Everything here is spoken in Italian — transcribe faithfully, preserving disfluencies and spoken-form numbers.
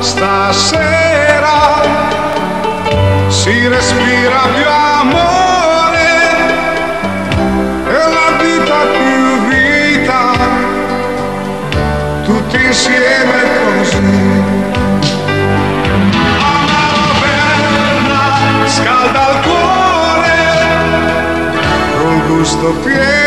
stasera si respira più amore e la vita più vita, tutti insieme così. Amaro bella, scalda il cuore, col gusto pieno